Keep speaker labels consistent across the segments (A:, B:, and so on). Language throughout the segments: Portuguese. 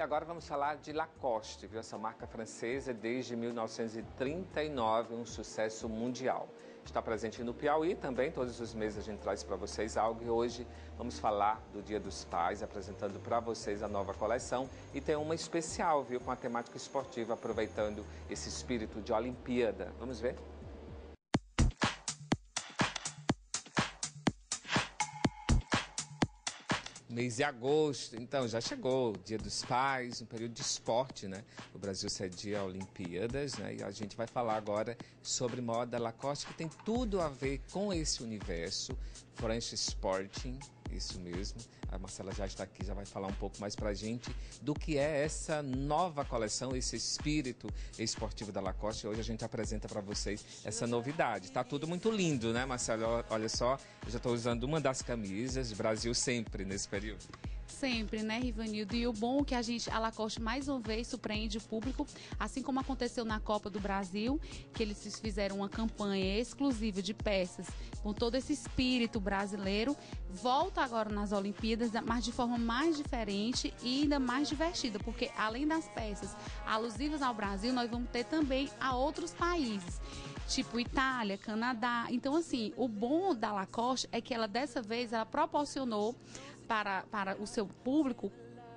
A: agora vamos falar de Lacoste, viu? Essa marca francesa desde 1939, um sucesso mundial. Está presente no Piauí também, todos os meses a gente traz para vocês algo e hoje vamos falar do Dia dos Pais, apresentando para vocês a nova coleção e tem uma especial, viu, com a temática esportiva, aproveitando esse espírito de Olimpíada. Vamos ver? Mês de agosto, então já chegou o Dia dos Pais, um período de esporte, né? O Brasil cedia Olimpíadas, né? E a gente vai falar agora sobre moda Lacoste, que tem tudo a ver com esse universo, French Sporting, isso mesmo. A Marcela já está aqui, já vai falar um pouco mais pra gente do que é essa nova coleção, esse espírito esportivo da Lacoste. Hoje a gente apresenta para vocês essa novidade. Tá tudo muito lindo, né, Marcela? Olha só, eu já estou usando uma das camisas, Brasil sempre nesse período.
B: Sempre, né, Rivanildo? E o bom é que a Lacoste mais uma vez surpreende o público, assim como aconteceu na Copa do Brasil, que eles fizeram uma campanha exclusiva de peças com todo esse espírito brasileiro. Volta agora nas Olimpíadas, mas de forma mais diferente e ainda mais divertida, porque além das peças alusivas ao Brasil, nós vamos ter também a outros países, tipo Itália, Canadá. Então, assim, o bom da Lacoste é que ela, dessa vez, ela proporcionou para o seu público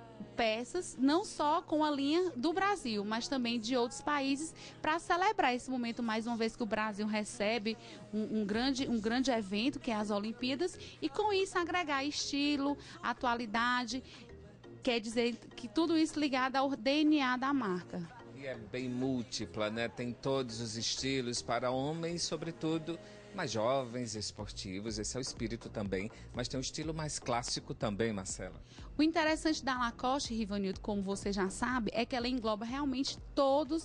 B: peças, não só com a linha do Brasil, mas também de outros países, para celebrar esse momento, mais uma vez que o Brasil recebe um grande evento, que é as Olimpíadas, e com isso agregar estilo, atualidade, quer dizer que tudo isso ligado ao DNA da marca.
A: E é bem múltipla, né? Tem todos os estilos para homens, sobretudo mais jovens, esportivos. Esse é o espírito também, mas tem um estilo mais clássico também, Marcela.
B: O interessante da Lacoste, Rivanildo, como você já sabe, é que ela engloba realmente todos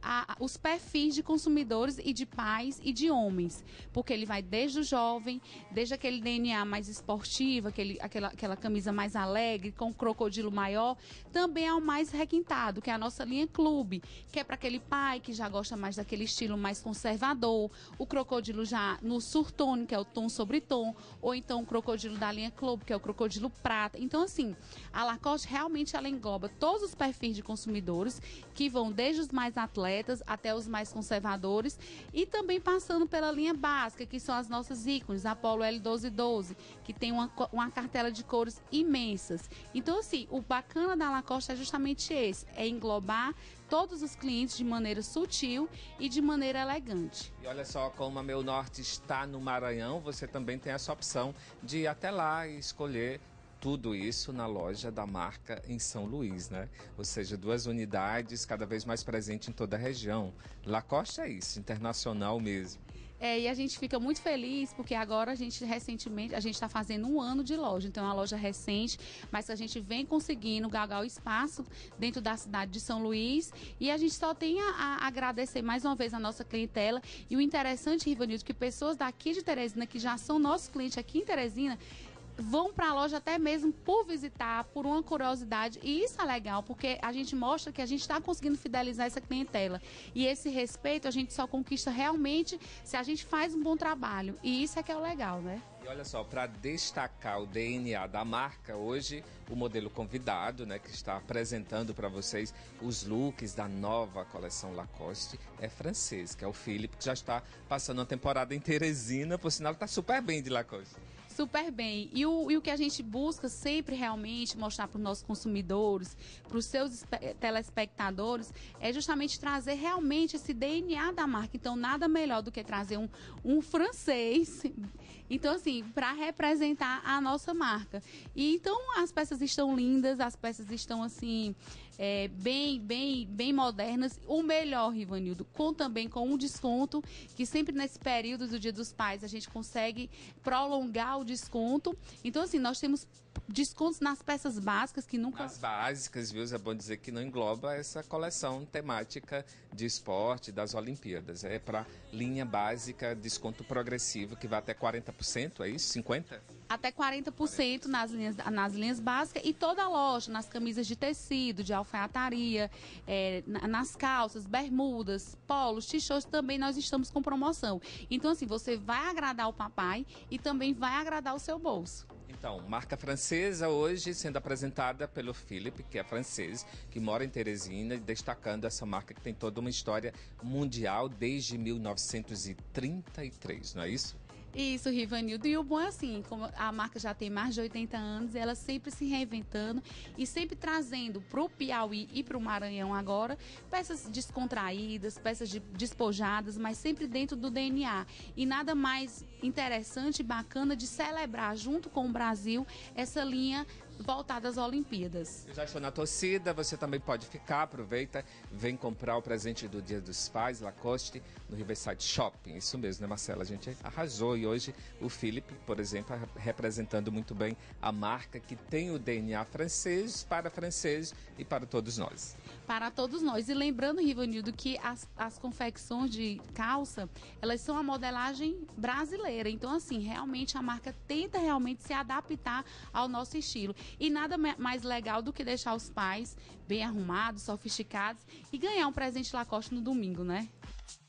B: os perfis de consumidores e de pais e de homens, porque ele vai desde o jovem, desde aquele DNA mais esportivo, aquela camisa mais alegre, com um crocodilo maior, também ao mais requintado, que é a nossa linha Clube, que é para aquele pai que já gosta mais daquele estilo mais conservador, o crocodilo já no surtone, que é o tom sobre tom, ou então o crocodilo da linha Clube, que é o crocodilo prata. Então, assim, a Lacoste realmente ela engloba todos os perfis de consumidores, que vão desde os mais atletas até os mais conservadores, e também passando pela linha básica, que são as nossas ícones, a Polo L1212, que tem uma cartela de cores imensas. Então, assim, o bacana da Lacoste é justamente esse, é englobar todos os clientes de maneira sutil e de maneira elegante.
A: E olha só, como a Meu Norte está no Maranhão, você também tem essa opção de ir até lá e escolher tudo isso na loja da marca em São Luís, né? Ou seja, 2 unidades, cada vez mais presente em toda a região. Lacoste é isso, internacional mesmo.
B: E a gente fica muito feliz porque agora a gente está fazendo 1 ano de loja, então é uma loja recente, mas a gente vem conseguindo galgar o espaço dentro da cidade de São Luís e a gente só tem a agradecer mais uma vez a nossa clientela. E o interessante, Rivanildo, que pessoas daqui de Teresina, que já são nossos clientes aqui em Teresina, vão para a loja até mesmo por visitar, por uma curiosidade, e isso é legal, porque a gente mostra que a gente está conseguindo fidelizar essa clientela, e esse respeito a gente só conquista realmente se a gente faz um bom trabalho, e isso é que é o legal, né?
A: E olha só, para destacar o DNA da marca, hoje o modelo convidado, né, que está apresentando para vocês os looks da nova coleção Lacoste, é francês, que é o Philippe, que já está passando uma temporada em Teresina, por sinal está super bem de Lacoste.
B: Super bem. E o que a gente busca sempre realmente mostrar para os nossos consumidores, para os seus telespectadores, é justamente trazer realmente esse DNA da marca. Então, nada melhor do que trazer um francês. Então, assim, para representar a nossa marca. E então, as peças estão lindas, as peças estão, assim, bem modernas. O melhor, Rivanildo, também com um desconto, que sempre nesse período do Dia dos Pais a gente consegue prolongar o desconto. Então, assim, nós temos descontos nas peças básicas que nunca...
A: As básicas, viu? É bom dizer que não engloba essa coleção temática de esporte das Olimpíadas. É para linha básica, desconto progressivo, que vai até 40%, é isso? 50%?
B: Até 40% nas linhas básicas, e toda a loja, nas camisas de tecido, de alfaiataria, nas calças, bermudas, polos, t-shirts, também nós estamos com promoção. Então, assim, você vai agradar o papai e também vai agradar o seu bolso.
A: E Então, marca francesa hoje sendo apresentada pelo Philippe, que é francês, que mora em Teresina, destacando essa marca que tem toda uma história mundial desde 1933, não é isso?
B: Isso, Rivanildo. E o bom é assim, como a marca já tem mais de 80 anos, ela sempre se reinventando e sempre trazendo para o Piauí e para o Maranhão agora peças descontraídas, peças despojadas, mas sempre dentro do DNA. E nada mais interessante e bacana de celebrar junto com o Brasil essa linha voltada às Olimpíadas.
A: Eu já estou na torcida, você também pode ficar, aproveita, vem comprar o presente do Dia dos Pais, Lacoste, no Riverside Shopping. Isso mesmo, né, Marcela? A gente arrasou e hoje o Philippe, por exemplo, representando muito bem a marca que tem o DNA francês e para todos nós.
B: Para todos nós. E lembrando, Rivanildo, que as confecções de calça, elas são a modelagem brasileira. Então, assim, realmente a marca tenta realmente se adaptar ao nosso estilo. E nada mais legal do que deixar os pais bem arrumados, sofisticados e ganhar um presente Lacoste no domingo, né?